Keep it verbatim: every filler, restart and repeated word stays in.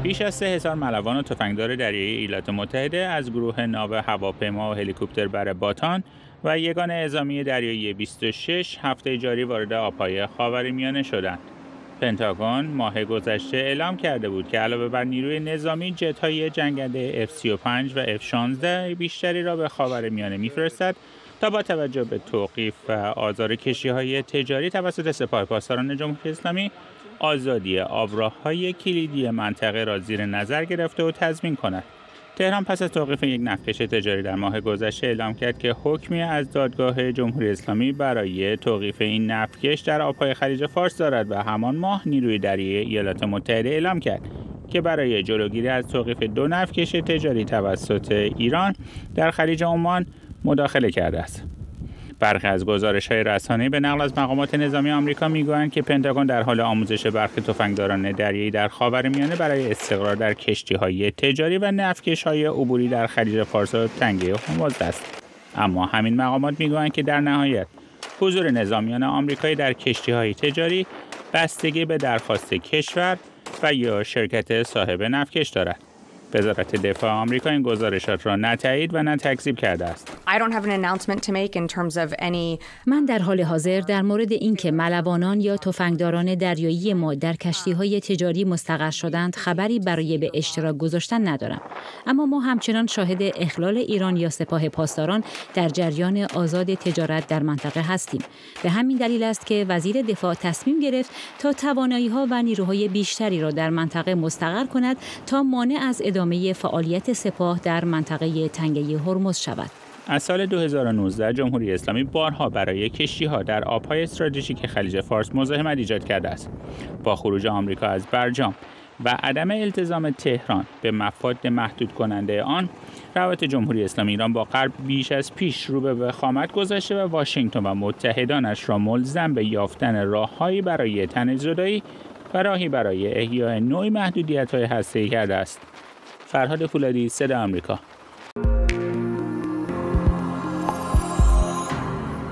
بیش از سه هزار ملوان و تفنگدار دریایی ایالات متحده از گروه ناو هواپیما و هلیکوپتر بر باتان و یگان اعزامی دریایی بیست و شش هفته جاری وارد آبهای خاورمیانه شدند. پنتاگون ماه گذشته اعلام کرده بود که علاوه بر نیروی نظامی، جت‌های جنگنده اف سی و پنج و اف شانزده بیشتری را به خاورمیانه می‌فرستد تا با توجه به توقیف و آزار کشتی‌های تجاری توسط سپاه پاسداران جمهوری اسلامی آزادی آبراه‌های کلیدی منطقه را زیر نظر گرفته و تضمین کند. تهران پس از توقیف یک نفتکش تجاری در ماه گذشته اعلام کرد که حکمی از دادگاه جمهوری اسلامی برای توقیف این نفتکش در آبهای خلیج فارس دارد و همان ماه نیروی دریایی ایالات متحده اعلام کرد که برای جلوگیری از توقیف دو نفتکش تجاری توسط ایران در خلیج عمان مداخله کرده است. برخی از گزارش‌های رسانه‌ای به نقل از مقامات نظامی آمریکا می‌گویند که پنتاگون در حال آموزش برخی تفنگداران دریایی در خاورمیانه برای استقرار در کشتی‌های تجاری و نفتکش‌های عبوری در خلیج فارس و تنگه هرمز است. اما همین مقامات می‌گویند که در نهایت حضور نظامیان آمریکایی در کشتی‌های تجاری بستگی به درخواست کشور و یا شرکت صاحب نفتکش دارد. وزارت دفاع آمریکا این گزارشات را نه تایید و نه تکذیب کرده است. I don't have an announcement to make in terms of any... من در حال حاضر در مورد اینکه ملوانان یا تفنگداران دریایی ما در کشتی‌های تجاری مستقر شدند خبری برای به اشتراک گذاشتن ندارم. اما ما همچنان شاهد اخلال ایران یا سپاه پاسداران در جریان آزاد تجارت در منطقه هستیم. به همین دلیل است که وزیر دفاع تصمیم گرفت تا توانایی‌ها و نیروهای بیشتری را در منطقه مستقر کند تا مانع از ادامه فعالیت سپاه در منطقه تنگه هرمز شود. از سال دو هزار و نوزده جمهوری اسلامی بارها برای کشتی‌ها در آب‌های استراتژیک خلیج فارس مزاحمت ایجاد کرده است. با خروج آمریکا از برجام و عدم التزام تهران به مفاد محدود کننده آن، روابط جمهوری اسلامی ایران با غرب بیش از پیش رو به وخامت گذاشته و واشنگتن و متحدانش را ملزم به یافتن راه‌هایی برای تنش-زدایی و راهی برای احیای نوع محدودیت‌های هسته‌ای کرده است. فرهاد فولادی، صدای آمریکا.